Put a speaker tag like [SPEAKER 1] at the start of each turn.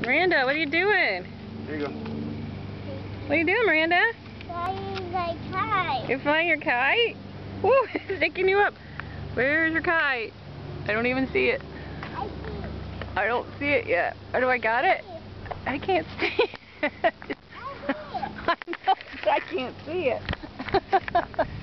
[SPEAKER 1] Miranda, what are you doing?
[SPEAKER 2] There you go.
[SPEAKER 1] What are you doing, Miranda?
[SPEAKER 3] Flying my kite.
[SPEAKER 1] You're flying your kite? Woo, it's taking you up. Where's your kite? I don't even see it.
[SPEAKER 3] I see.
[SPEAKER 1] I don't see it yet. Oh, do I got it? I can't see it.
[SPEAKER 3] I see it.
[SPEAKER 1] I know, but I can't see it.